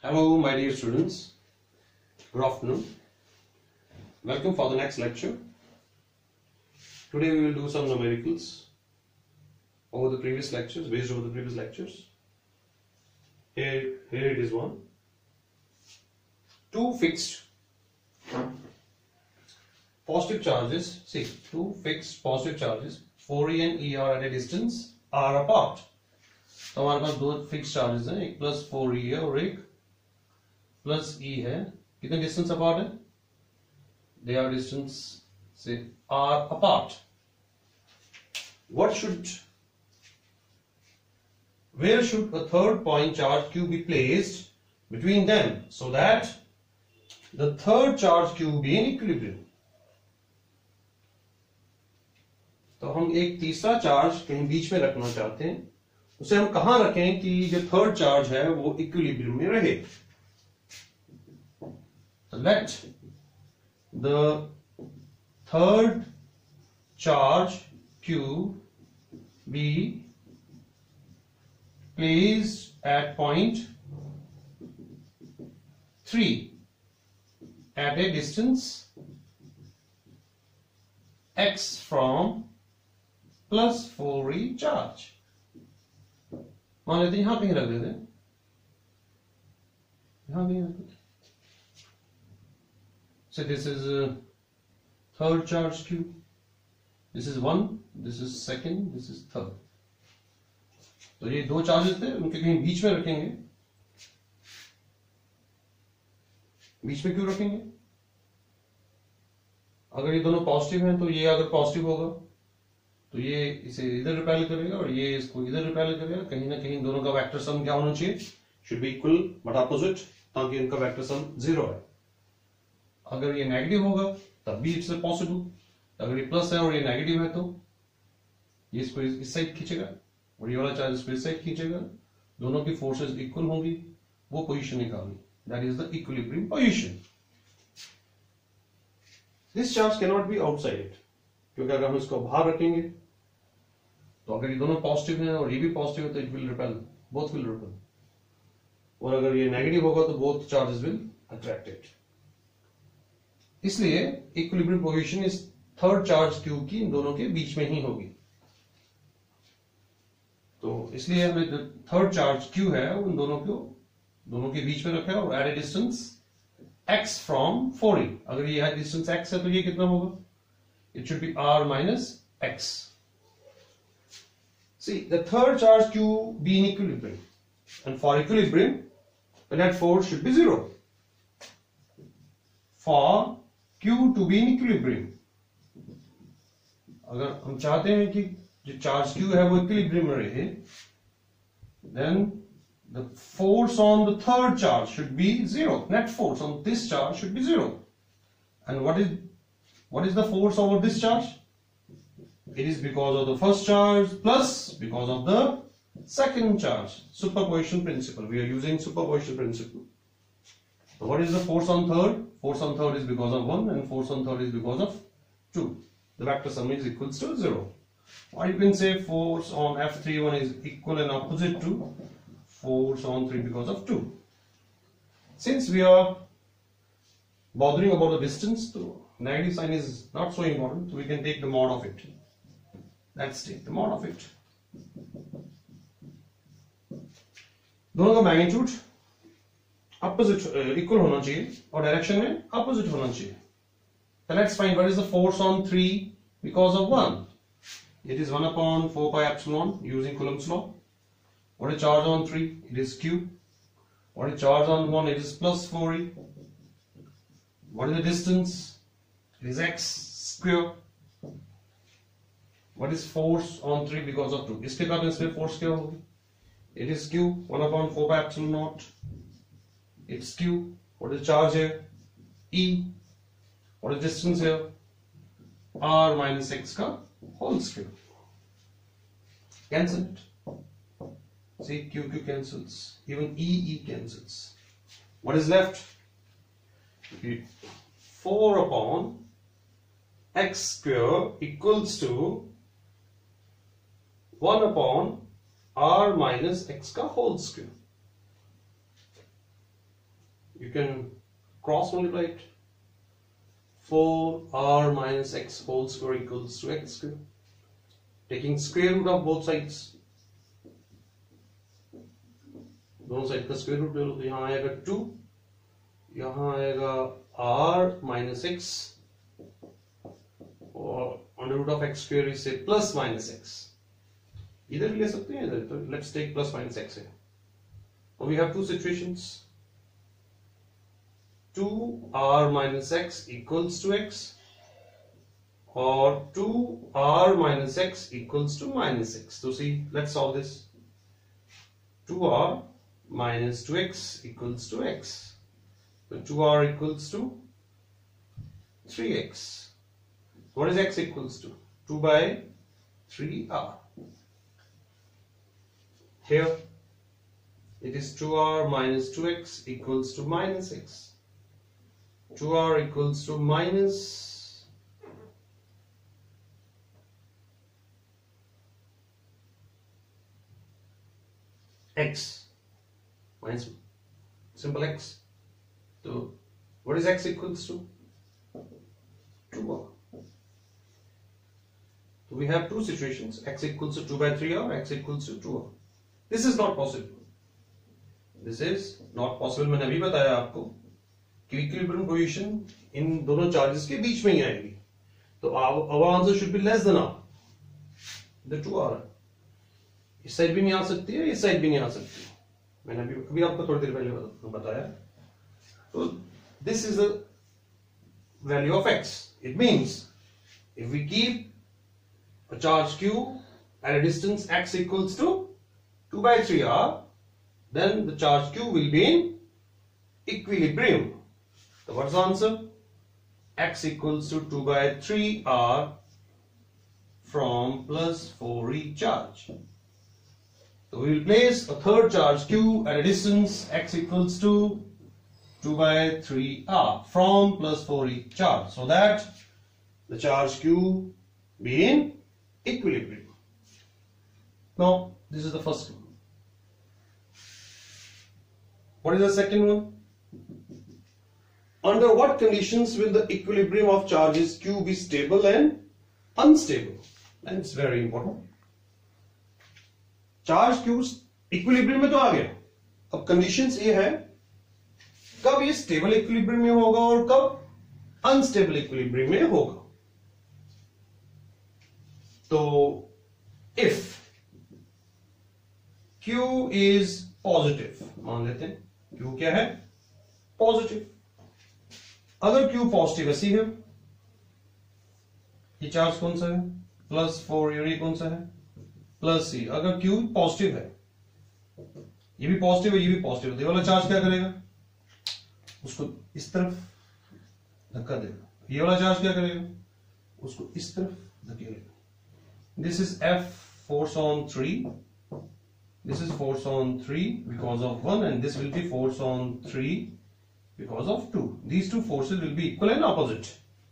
Hello my dear students, good afternoon. Welcome for the next lecture. Today we will do some numericals over the previous lectures, based over the previous lectures. Here it is one. Two fixed positive charges, see, two fixed positive charges 4e and e are at a distance r apart. तो हमारे पास दो fix charges हैं, एक plus 4e है और एक plus e है. कितने डिस्टेंस अपार्ट है? दे आर डिस्टेंस से r apart. Where should a third point charge q be placed between them so that the third charge q be in equilibrium? तो हम एक तीसरा चार्ज कहीं बीच में रखना चाहते हैं, उसे हम कहां रखें कि जो थर्ड चार्ज है वो इक्विलिब्रियम में रहे. Let the third charge q be placed at point 3 at a distance x from plus 4e charge. मान लेते हैं यहां कहीं रख देते हैं, यहां कहीं रख देते हैं. So this is third charge q. This is one, this is second, this is third. तो ये दो चार्जेस थे, उनके कहीं बीच में रखेंगे. बीच में क्यों रखेंगे? अगर ये दोनों पॉजिटिव हैं तो ये अगर पॉजिटिव होगा तो ये इसे इधर रिपेल करेगा और ये इसको इधर रिपेल करेगा. कहीं ना कहीं दोनों का वेक्टर सम क्या होना चाहिए? Should be equal but opposite, ताकि इनका वेक्टर सम 0 है. अगर ये नेगेटिव होगा तब भी इट्स पॉसिबल. अगर ये प्लस है और ये नेगेटिव है तो ये इसको इस साइड खींचेगा और ये वाला चार्ज इसको इस साइड खींचेगा. दोनों की फोर्सेस इक्वल होंगी, वो पोजीशन निकालनी. That is the equilibrium position. This charge can not be outside it, क्योंकि अगर हम इसको बाहर रखेंगे तो अगर ये दोनों पॉजिटिव हैं और ये भी पॉजिटिव है तो it will repel, both will repel. और अगर ये नेगेटिव होगा तो both charges will attract it. इसलिए इक्विलिब्रियम पोजीशन इस थर्ड चार्ज क्यू की इन दोनों के बीच में ही होगी. तो इसलिए हमें थर्ड चार्ज क्यू है वो इन दोनों के बीच में रखा है और at a distance x from 4e. अगर ये डिस्टेंस x है तो ये कितना होगा? It should be r minus x. See, the third charge q be in equilibrium, and for equilibrium the net force should be 0. For q to be in equilibrium, अगर हम चाहते हैं कि जो चार्ज q है वो इक्विलिब्रियम में रहे, then the force on the third charge should be 0. Net force on this charge should be 0. And what is the force over this charge? It is because of the first charge plus because of the second charge. Superposition principle. We are using superposition principle. So what is the force on third? Force on third is because of 1 and force on third is because of 2. The vector sum is equals to 0. Or you can say force on F31 is equal and opposite to force on 3 because of 2. Since we are bothering about the distance, the negative sign is not so important, so we can take the mod of it. Let's take the mod of it. दोनों का magnitude opposite equal होना चाहिए और direction में opposite होना चाहिए. So let's find what is the force on 3 because of 1. It is 1 upon 4 pi epsilon using Coulomb's law. What is charge on 3? It is q. What is charge on 1? It is plus 4e. What is the distance? It is x square. What is force on 3 because of 2? इसके कारण इसमें force क्या होगी? It is q 1 upon 4 pi epsilon naught. It's q. What is charge here? E. What is distance here? R minus x का whole square. Cancel it. See, q cancels. Even e cancels. What is left? 4 upon x square equals to 1 upon r minus x का whole square. can cross multiply it. 4r minus x whole square equals to x square. Taking square root of both sides, दोनों side का square root ले लो, तो यहाँ आएगा 2, यहाँ आएगा r माइनस x, और under root of x square is plus minus x. इधर भी ले सकते हैं, इधर. तो let's take plus minus x है. और we have two situations. 2r minus x equals to x or 2r minus x equals to minus x. So see, let's solve this. 2r minus 2x equals to x. So 2r equals to 3x. What is x equals to? 2 by 3r. Here it is 2r minus 2x equals to minus x. 2r equals to minus x, minus simple x. So what is x equals to? 2r. So we have two situations, x equals to 2 by 3r, x equals to 2r. This is not possible. This is not possible. मैंने अभी बताया आपको equilibrium position in दोनों charges के बीच में ही आएगी. तो our answer should be less than r. The 2r इस साइड भी नहीं आ सकती है, इस साइड भी नहीं आ सकती. मैंने अभी आपको थोड़ी देर पहले बताया. तो this is the value of x. It means if we keep a charge q at a distance x equals to 2 by 3r, then the charge q will be in equilibrium. So what's the answer? X equals to 2 by 3r from plus 4e charge. So we will place a third charge q at a distance x equals to 2 by 3r from plus 4e charge, so that the charge q be in equilibrium. Now this is the first one. What is the second one? Under what conditions will the equilibrium of charges q be stable and unstable? And it's very important. Charge q equilibrium में तो आ गया. अब conditions ये है कब ये stable equilibrium में होगा और कब अनस्टेबल इक्विलिब्रियम में होगा. तो इफ q इज पॉजिटिव, मान लेते हैं q क्या है? पॉजिटिव. अगर q पॉजिटिव है, सी है, ये चार्ज कौन सा है? प्लस 4, ये कौन सा है? Plus C. अगर q पॉजिटिव है, ये भी पॉजिटिव है, ये भी पॉजिटिव है, ये वाला चार्ज क्या करेगा? उसको इस तरफ धक्का देगा. ये वाला चार्ज क्या करेगा? उसको इस तरफ धकेलेगा. This is F force on 3. This is force on 3 because of 1, and this will be force on 3 because of 2. These two forces will be equal and opposite.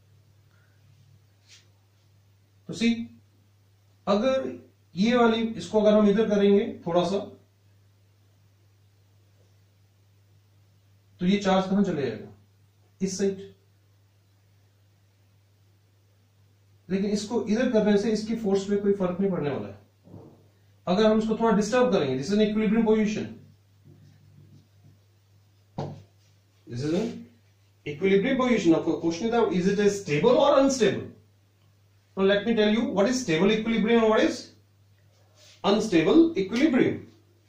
तो see, अगर ये वाली इसको अगर हम इधर करेंगे थोड़ा सा, तो ये चार्ज कहां चले जाएगा? इस साइड. लेकिन इसको इधर करने से इसकी फोर्स पे कोई फर्क नहीं पड़ने वाला है. अगर हम इसको थोड़ा डिस्टर्ब करेंगे, this is an equilibrium position. This is an equilibrium position. Of course, question is it a stable or unstable? Now let me tell you what is stable equilibrium and what is unstable equilibrium.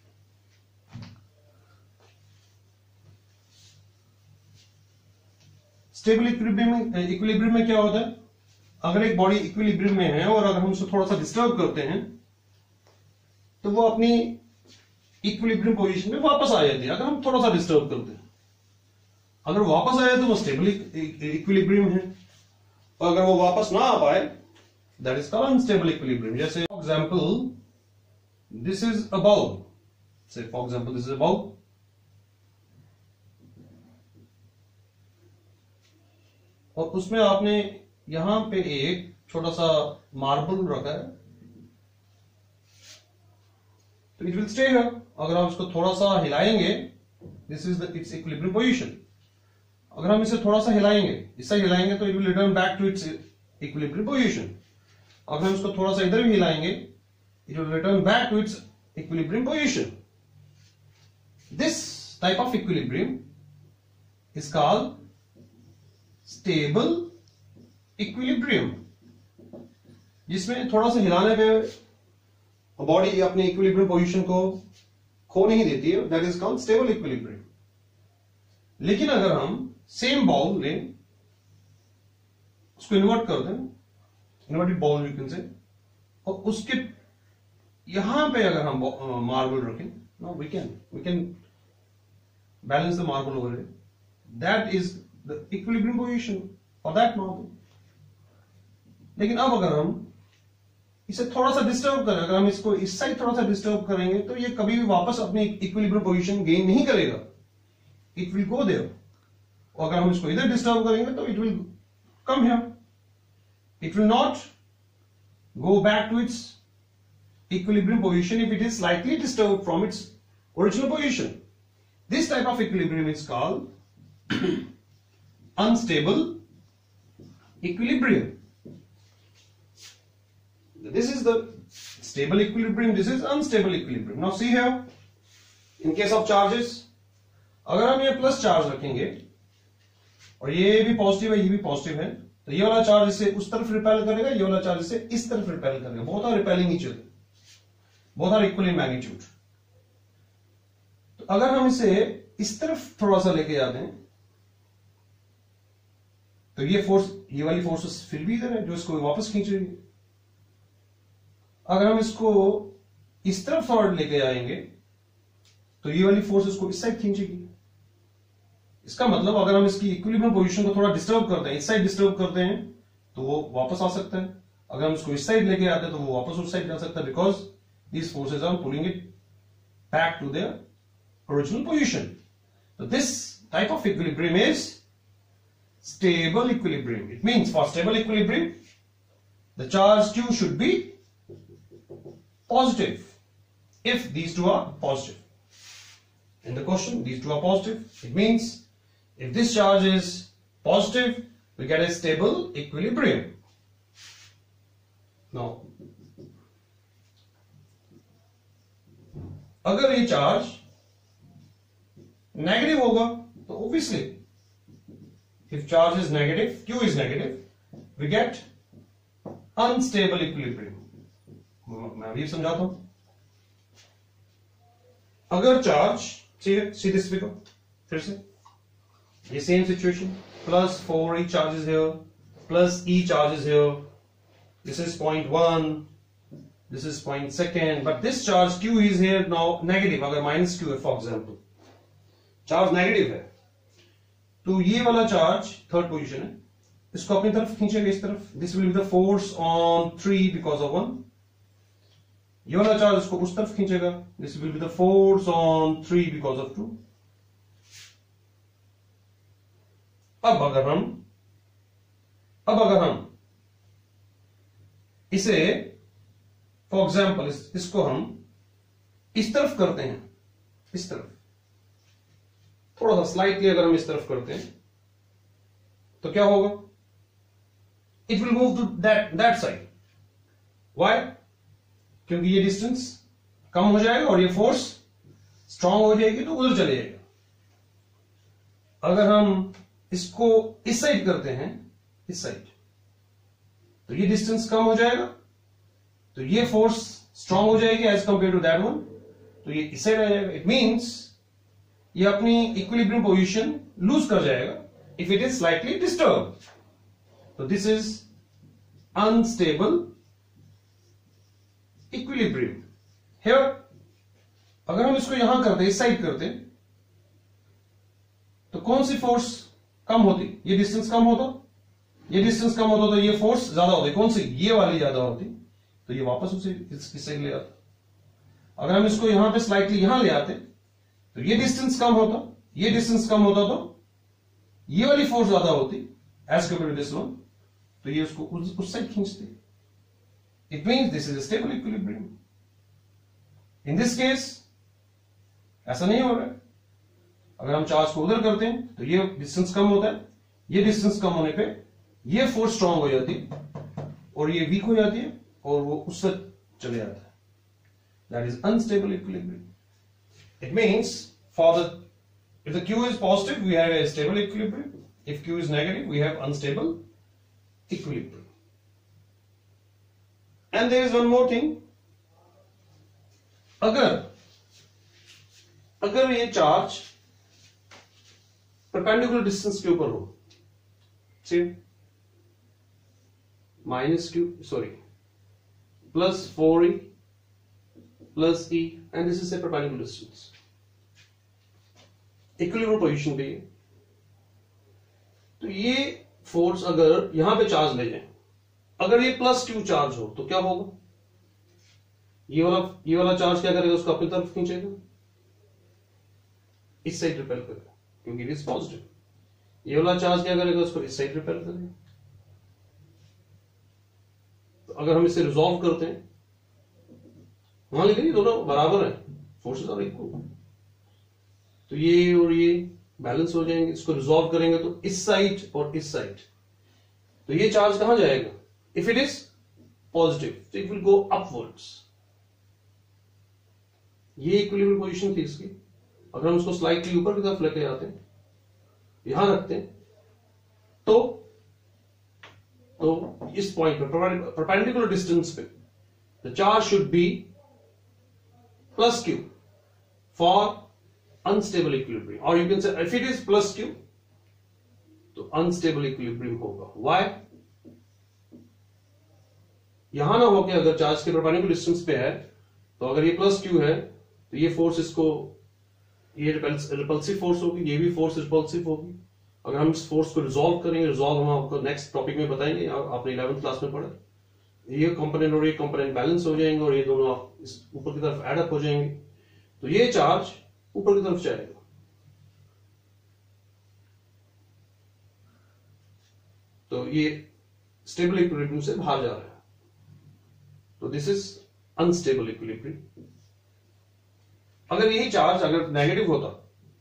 Stable equilibrium में क्या होता है? अगर एक body equilibrium में है और अगर हम उसको थोड़ा सा डिस्टर्ब करते हैं तो वो अपनी इक्विलिब्रियम पोजीशन में वापस आ जाती है. अगर हम थोड़ा सा डिस्टर्ब करते हैं, अगर वापस आए तो वो स्टेबल इक्विलिब्रियम है, और अगर वो वापस ना आ पाए, that is called unstable equilibrium. जैसे for example this is a bowl. Say for example this is a bowl. और उसमें आपने यहां पे एक छोटा सा मार्बल रखा है, तो इट विल स्टे हियर. अगर आप इसको थोड़ा सा हिलाएंगे, this is the it's equilibrium position. अगर हम इसे थोड़ा सा हिलाएंगे, इससे हिलाएंगे तो it will return back to its equilibrium position. अगर हम इसको थोड़ा सा इधर भी हिलाएंगे, it will return back to its equilibrium position. This type of equilibrium is called stable equilibrium, जिसमें थोड़ा सा हिलाने पे बॉडी अपने इक्विलिब्रियम पोजीशन को खो नहीं देती है, that is called stable equilibrium. लेकिन अगर हम सेम बॉल लें, उसको इन्वर्ट कर दें, इन्वर्टेड बॉल यू कैन से, और उसके यहां पे अगर हम मार्बल रखें, no we can balance the marble over it, that is the equilibrium position for that marble. लेकिन अब अगर हम इसे थोड़ा सा डिस्टर्ब करें, अगर हम इसको इस साइड थोड़ा सा डिस्टर्ब करेंगे, तो ये कभी भी वापस अपनी इक्विलिब्रियम पोजीशन गेन नहीं करेगा, इट विल गो देयर। और अगर हम इसको इधर डिस्टर्ब करेंगे तो it will come here, it will not go back to its equilibrium position if it is slightly disturb from its original position. This type of equilibrium is called unstable equilibrium. This is the stable equilibrium, this is unstable equilibrium. Now see here, in case of charges, अगर हम ये plus charge रखेंगे और ये भी positive है, ये भी पॉजिटिव है, तो ये वाला चार्ज इसे उस तरफ रिपेल करेगा, ये वाला चार्ज इसे इस तरफ रिपेल करेगा। Both are repelling each other, both are equal in magnitude. तो अगर हम इसे इस तरफ थोड़ा सा लेके जाते हैं, तो ये फोर्स, ये वाली फोर्स फिर भी इधर है जो इसको वापस खींच रही है। अगर हम इसको इस तरफ फॉरवर्ड लेके जाएंगे तो ये वाली फोर्स इसको इस साइड खींचेगी। इसका मतलब अगर हम इसकी इक्विलिब्रियम पोजीशन को थोड़ा डिस्टर्ब करते हैं, इस साइड डिस्टर्ब करते हैं, तो वो वापस आ सकता है। अगर हम इसको इस साइड लेके आते हैं तो वो वापस उस साइड जा सकता है, because these forces are pulling it back to their original position. तो this type of equilibrium is stable equilibrium. It means for stable equilibrium, the charge Q should be positive if these two are positive. In the question, these two are positive. It means if this charge is positive, we get a stable equilibrium. Now, अगर ये charge negative होगा तो obviously if charge is negative, Q is negative, we get unstable equilibrium. मैं अभी समझाता हूं। अगर charge, see this figure, फिर से ये same situation, plus 4 E charges here, plus E charges here, this is 0.1, this is 0.2, but this charge Q is here now negative, अगर minus Q है for example, charge negative है, तो ये वाला charge third position है, इसको अपनी तरफ खींचेगा इस तरफ, this will be the force on 3 because of 1। ये वाला चार्ज इसको उस तरफ खींचेगा, this will be the force on 3 because of 2। अब अगर हम इसे फॉर एग्जाम्पल इसको हम इस तरफ करते हैं, इस तरफ थोड़ा सा स्लाइटली अगर हम इस तरफ करते हैं तो क्या होगा, it will move to that side. Why? क्योंकि ये डिस्टेंस कम हो जाएगा और ये फोर्स स्ट्रांग हो जाएगी तो उधर चले जाएगा। अगर हम इसको इस साइड करते हैं, इस साइड, तो ये डिस्टेंस कम हो जाएगा, तो ये फोर्स स्ट्रांग हो जाएगी as compare to that one, तो ये इस साइड आ जाएगा। इट मींस ये अपनी इक्विलिब्रियम पोजीशन लूज कर जाएगा if it is slightly disturb. तो this is unstable equilibrium. Here अगर हम इसको यहां करते, इस साइड करते, तो कौन सी फोर्स कम होती? ये डिस्टेंस कम होता, ये डिस्टेंस कम होता तो ये फोर्स ज्यादा होती। कौन सी? ये वाली ज्यादा होती, तो ये वापस उसे इस साइड ले आता। अगर हम इसको यहां पे स्लाइटली यहां ले आते तो ये डिस्टेंस कम होता, ये डिस्टेंस कम होता, तो ये वाली फोर्स ज्यादा होती as compare to this one, तो ये उसको उस साइड खींचती। It means this is a stable equilibrium. In this case ऐसा नहीं हो रहा है। अगर हम चार्ज को उधर करते हैं तो ये डिस्टेंस कम होता है, ये डिस्टेंस कम होने पे ये फोर्स स्ट्रांग हो जाती है और ये वीक हो जाती है और वो उससे चले जाता है. That is unstable equilibrium. It means for the if the Q is positive we have a stable equilibrium, if Q is negative we have unstable equilibrium. And there is one more thing, अगर ये charge perpendicular distance के ऊपर हो, see plus 4e plus e and this is a perpendicular distance, equilibrium position पे, तो ये force अगर यहां पे चार्ज ले जाए, अगर ये प्लस क्यू चार्ज हो तो क्या होगा, ये वाला चार्ज क्या करेगा, उसको अपनी तरफ खींचेगा, इस साइड रिपेल करेगा क्योंकि इट इज पॉजिटिव. ये वाला चार्ज क्या करेगा, उसको इस साइड रिपेल करेगा. तो अगर हम इसे रिजॉल्व करते हैं, मान लीजिए दोनों बराबर है, फोर्सेस आर इक्वल, तो ये और ये बैलेंस हो जाएंगे. इसको रिजॉल्व करेंगे तो इस साइड और इस साइड, तो ये चार्ज कहां जाएगा, इफ इट इज पॉजिटिव तो इट विल गो अपवर्ड्स. ये इक्विलिब्रियम पोजीशन थी इसकी. अगर हम उसको स्लाइटली ऊपर की तरफ लेके आते हैं, यहां रखते हैं, तो इस पॉइंट पे परपेंडिकुलर डिस्टेंस पे the charge should be plus q for unstable equilibrium, or you can say if it is plus q तो unstable equilibrium होगा. Why? यहां ना होके अगर चार्ज के परपेंडिकुलर डिस्टेंस पे है, तो अगर ये प्लस क्यू है तो ये फोर्स इसको, ये रिपल्सिव फोर्स होगी, ये भी फोर्स रिपल्सिव होगी. अगर हम इस फोर्स को रिजॉल्व करेंगे, रिजॉल्व हम आपको नेक्स्ट टॉपिक में बताएंगे, आपने 11th क्लास में पढ़ा, ये कंपोनेंट और ये कंपोनेंट बैलेंस हो जाएंगे और ये दोनों इस ऊपर की तरफ एडअप हो जाएंगे, तो ये चार्ज ऊपर की तरफ जाएगा. तो ये स्टेबल इक्विलिब्रियम से बाहर जा रहा है, तो दिस इज अनस्टेबल इक्विलिब्रियम. अगर यही चार्ज अगर नेगेटिव होता,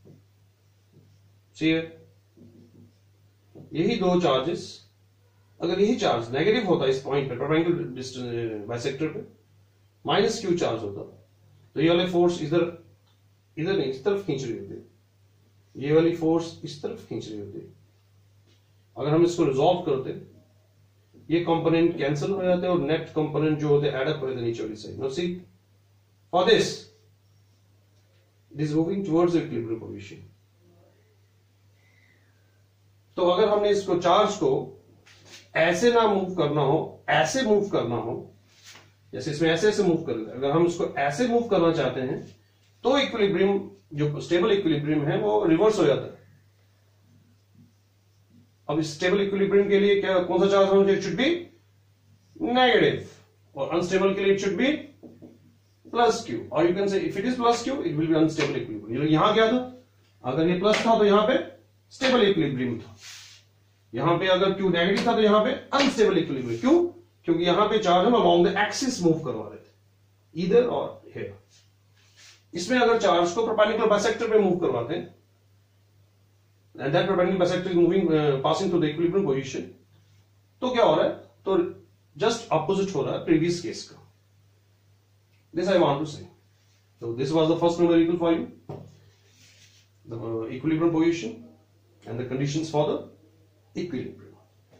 यही दो चार्जेस, अगर यही चार्ज नेगेटिव होता इस पॉइंट पे परपेंडिकुलर डिस्टेंस बाइसेक्टर पे, माइनस क्यू चार्ज होता, तो ये वाले फोर्स इधर नहीं, इस तरफ खींच रही होती, ये वाली फोर्स इस तरफ खींच रही होती. अगर हम इसको रिजॉल्व करते, ये कंपोनेंट कैंसिल हो जाते और नेट कंपोनेंट जो होते एडअप हो जाते नीचे वाली side. Now see for this it is moving towards equilibrium position. तो अगर हमने इसको चार्ज को ऐसे ना मूव करना हो, ऐसे मूव करना हो, जैसे इसमें ऐसे मूव कर रहे, अगर हम इसको ऐसे मूव करना चाहते हैं तो इक्विलिब्रियम जो स्टेबल इक्विलिब्रियम है वो रिवर्स हो जाता है. अब इस स्टेबल इक्विलिब्रियम के लिए क्या, कौन सा चार्ज होना चाहिए, इट शुड बी नेगेटिव, और अनस्टेबल के लिए it should be plus q, और you can say if it is plus q it will be unstable equilibrium. यहां क्या था, अगर ये प्लस था तो यहां पे स्टेबल इक्विलिब्रियम था, यहां पे अगर क्यू नेगेटिव था तो यहां पे अनस्टेबल इक्विलिब्रियम. क्यों, क्योंकि यहां पे चार्ज हम अलोंग द एक्सिस मूव करवा रहे थे, इधर और हियर. इसमें अगर चार्ज को परपेंडिकुलर बाइसेक्टर पे मूव करवाते हैं, and that perpendicular bisector is moving passing through the equilibrium position, तो क्या हो रहा है, तो जस्ट ऑपोजिट हो रहा है प्रीवियस केस का. This I want to say. So this was the first numerical for you, the equilibrium position and the conditions for the equilibrium.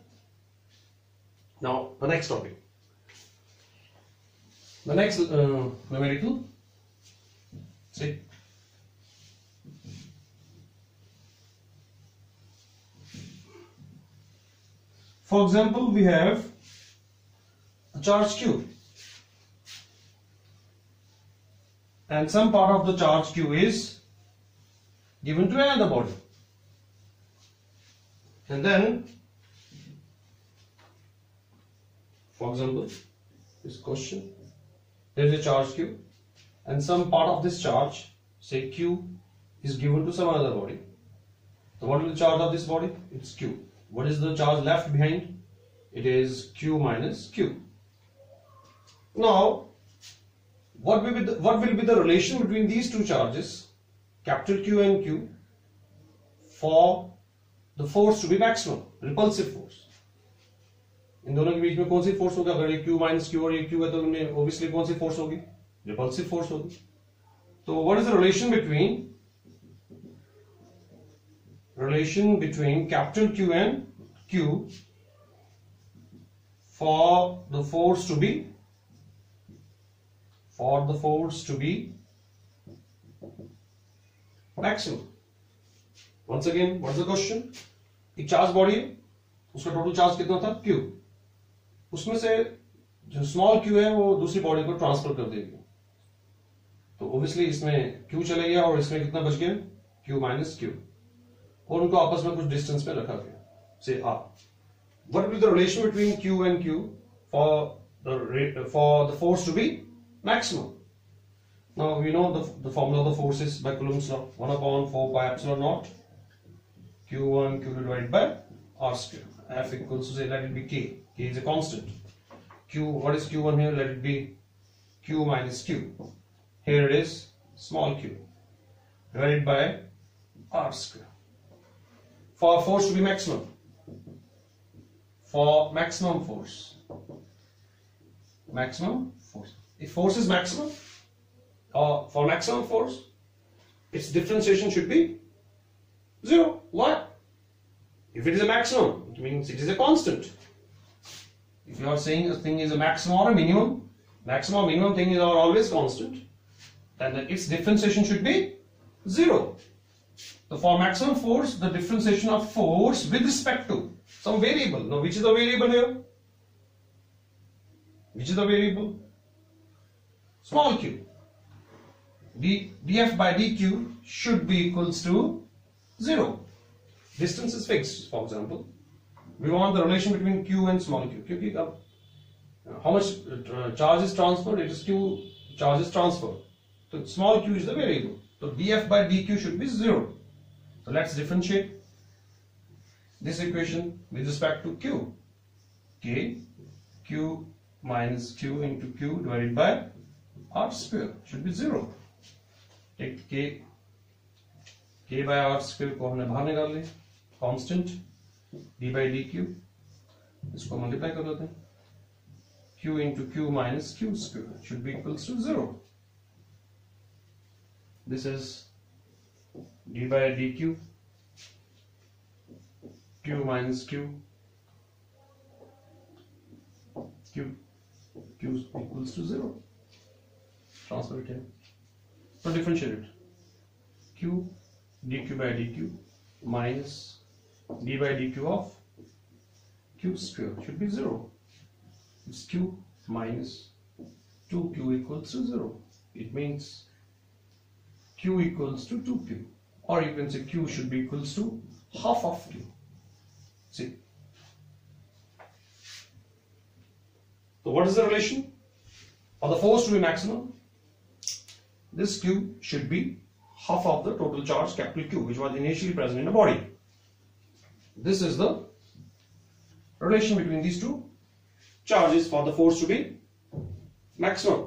Now the next topic, the next numerical. See, for example, we have a charge Q, and some part of the charge Q is given to another body, and then, for example, this question, there is a charge Q, and some part of this charge, say Q, is given to some other body. So what is the charge of this body? It's Q. What is the charge left behind? It is Q minus Q. Now, what will be the relation between these two charges, capital Q and Q, for the force to be maximum, repulsive force. इन दोनों के बीच में कौन सी force होगा? अगर ये Q minus Q और ये Q है तो इनमें ऑब्वियसली कौन सी फोर्स होगी? रिपल्सिव फोर्स होगी. तो what is the relation between capital Q and Q for the force to be maximum. Once again, what's the question? एक चार्ज बॉडी है, उसका टोटल चार्ज कितना था? Q. उसमें से जो स्मॉल q है वो दूसरी बॉडी को ट्रांसफर कर देगी. तो ऑब्वियसली इसमें q चले गया और इसमें कितना बच गया? q minus q. और उनको आपस में कुछ डिस्टेंस पे रखा गया, से r. What will be the relation between q and q for the force to be maximum? Now we know the formula of the force is by Coulomb's law, 1/4 pi epsilon naught q1 q divided by r square. F equals to, say, let it be k. K is a constant. Q, what is q1 here? Let it be q minus q. Here it is small q divided by r square. For force to be maximum, for maximum force, if force is maximum, or for maximum force, its differentiation should be 0. Why? If it is a maximum, it means it is a constant. If you are saying a thing is a maximum or a minimum, maximum or minimum things are always constant, then its differentiation should be 0. So for maximum force, the differentiation of force with respect to some variable. Now, which is the variable here? Which is the variable? Small q. dF by dq should be equals to 0. Distance is fixed, for example. We want the relation between q and small q. Because how much charge is transferred? It is q charge is transferred. So small q is the variable. So dF by dq should be 0. So let's differentiate this equation with respect to q. Q minus q into q divided by r square should be 0. Take k by r square को हमने बाहर निकाल लिया, constant d by dq, इसको multiply कर देते हैं. q into q minus q square should be equals to 0. This is d by dq, q minus q equals to 0. Transfer it here. So differentiate it. Q dq by dq minus d by dq of q square should be 0. It's q minus 2q equals to 0. It means q equals to 2q, or you can say q should be equals to half of q. See, so what is the relation? For the force to be maximum, this q should be half of the total charge capital Q which was initially present in the body. This is the relation between these two charges for the force to be maximum.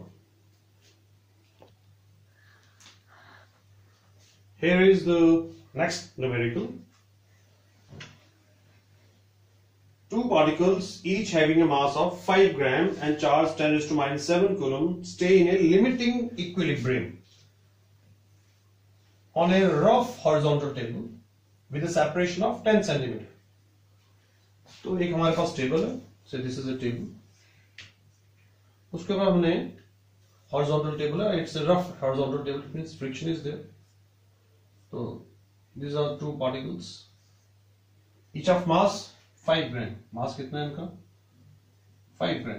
Here is the next numerical. Two particles each having a mass of 5 gram and charge 10 raised to minus 7 coulomb stay in a limiting equilibrium on a rough horizontal table with a separation of 10 centimeter. तो एक हमारे पास table है, so this is a table. उसके बाद हमने horizontal table है, it's a rough horizontal table, it means friction is there. So these are two particles, each of mass 5 gram. मास कितना है इनका? 5 ग्राम.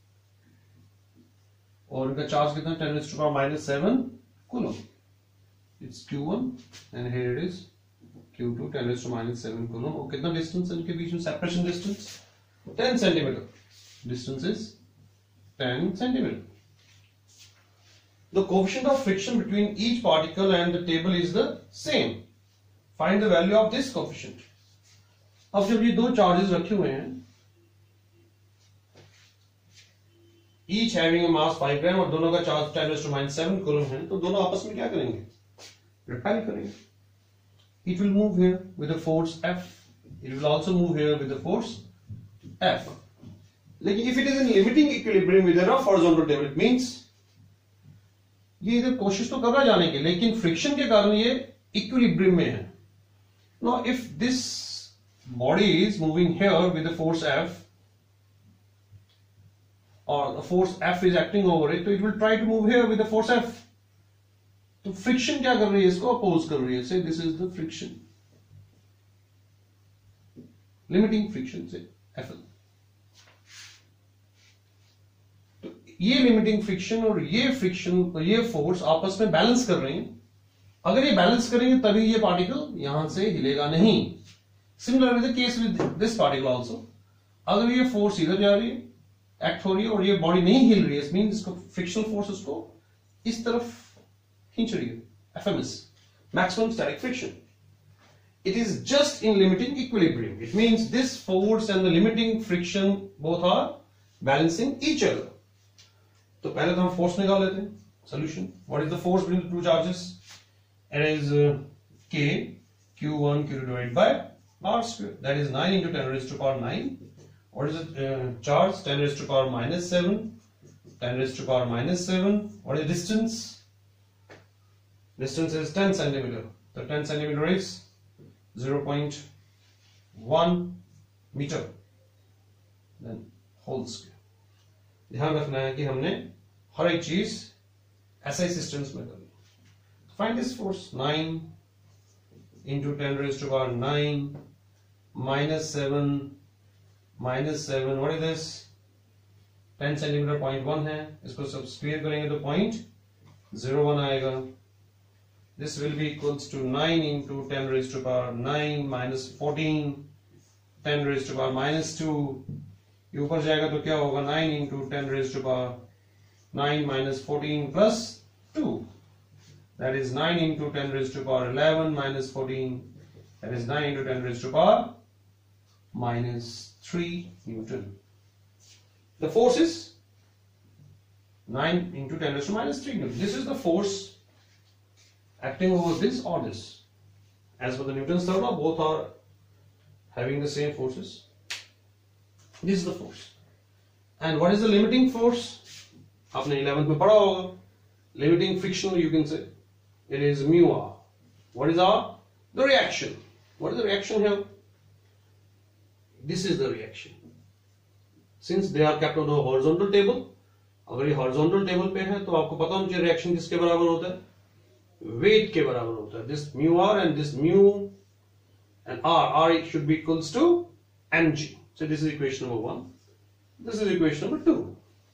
और इनका चार्ज कितना? 10 raised to power minus 7 coulomb. It's Q1 and here it is Q2 10 raised to minus 7 coulomb. और कितना distance है इनके बीच में? Separation distance 10 centimetre. Distance is 10 centimeter. The coefficient of friction between each particle and the table is the same. Find the value of this coefficient. अब जब ये दो चार्जेस रखे हुए हैं, each having a mass 5 ग्राम और दोनों का charge 10 raised to minus 7 coulomb है, तो दोनों आपस में क्या करेंगे? रिपेल करेंगे. it will move here with the force F. It will also move here with the force F. Like if it is in limiting equilibrium with a rough horizontal table, it means ये इधर कोशिश तो कर रहा है जाने की, लेकिन फ्रिक्शन के कारण ये इक्विलिब्रियम में है. Now if this body is moving here with the force F, or the force F is acting over it, so it will try to move here with the force F. तो friction क्या कर रही है, इसको oppose कर रही है. Say this is the friction, limiting friction say Fl. तो ये लिमिटिंग फ्रिक्शन और ये फ्रिक्शन और ये फोर्स आपस में बैलेंस कर रहे हैं. अगर ये बैलेंस करेंगे तभी ये पार्टिकल यहां से हिलेगा नहीं. Similar with the case with this particle also. अगर ये फोर्स इधर जा रही है, एक्ट हो रही है, और ये बॉडी नहीं हिल रही है, मीन इसको फ्रिक्शनल फोर्स उसको इस तरफ खींच रही है. FMS, maximum static friction. It is just in limiting equilibrium. It means this force and the limiting friction both are balancing each other. तो पहले तो हम फोर्स निकाल लेते हैं. Solution. What is the force between the two charges? It is K Q1 Q2 divided by R square. That is 9 into 10 raised to power 9. What is the charge? 10 raised to power minus 7. 10 raised to power minus 7. What is the distance? Distance is 10 centimeter. The 10 centimeter is 0.1 meter. Then whole square. ध्यान रखना है कि हमने हर एक चीज SI systems में करनी. Find this force. 9 into 10 raised to power 9 minus 7 minus 7. What is this? 10 centimeter 0.1 है. इसको सब स्क्वायर करेंगे तो 0.01 आएगा. This will be equals to 9 into 10 raised to power 9 minus 14 10 raised to power minus 2. ये ऊपर जाएगा तो क्या होगा? 9 into 10 raised to power 9 minus 14 plus 2. That is 9 into 10 raised to power 11 minus 14. That is 9 into 10 raised to power minus 3 Newton. The force is 9 into 10 raised to minus 3 Newton. This is the force acting over this or this. As per the Newton's third law, both are having the same forces. This is the force. And what is the limiting force? आपने 11th में पढ़ा होगा. Limiting friction, you can say it is mu r. What is r? The reaction. What is the reaction here? This is the reaction. Since they are kept on the horizontal table, अगर ये horizontal table पे है तो आपको पता होना चाहिए reaction किसके बराबर होता है? वेट के बराबर होता है. This mu R and this mu and R should be equals to mg. So this is equation number 1. This is equation number 2.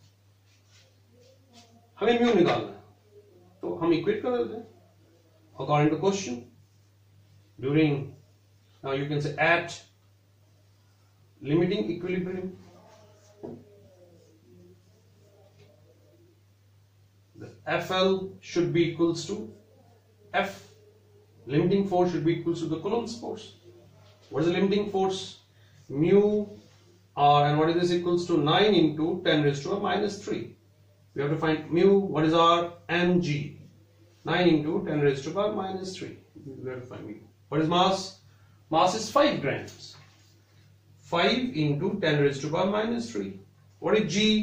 हमें म्यू निकालना है तो हम इक्वेट कर देते हैं according to question. During now you can say at limiting equilibrium, the FL should be equals to F. Limiting force should be equal to the Coulomb's force. What is the limiting force? Mu r, and what is this equals to? 9 into 10 raised to a minus 3. We have to find mu. What is r? Mg. 9 into 10 raised to a minus 3. We have to find mu. What is mass? Mass is 5 grams. 5 into 10 raised to a minus 3. What is g?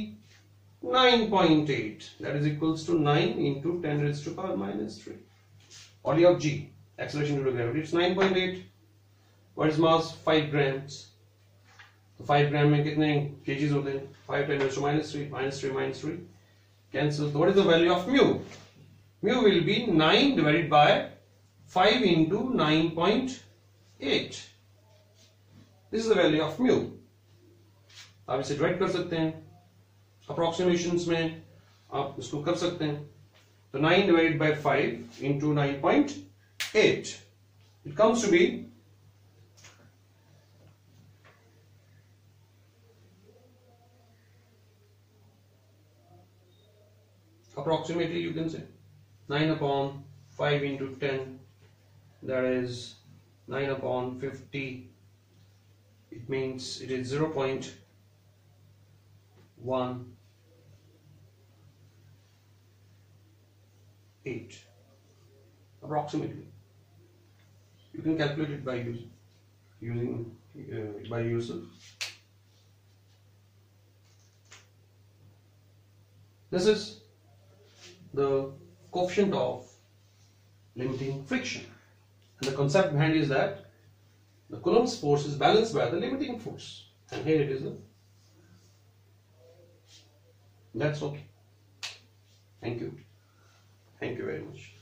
9.8. That is equals to 9 into 10 raised to a minus 3. Body of g, acceleration due to gravity, it's 9.8. What is mass? 5 grams. तो 5 ग्राम में कितने kgs होते हैं? 5 10 raised to minus 3, minus 3, minus 3. Cancel. So what is the value of mu? Mu will be 9 divided by 5 into 9.8. This is the value of mu. आप इसे divide कर सकते हैं. Approximations में आप इसको कर सकते हैं. So 9 divided by 5 into 9.8. It comes to be approximately, you can say 9 upon 5 into 10. That is 9 upon 50. It means it is 0.1 8 approximately. You can calculate it by using by yourself. This is the coefficient of limiting friction, and the concept behind is that the Coulomb's force is balanced by the limiting force, and here it is. That's okay. Thank you very much.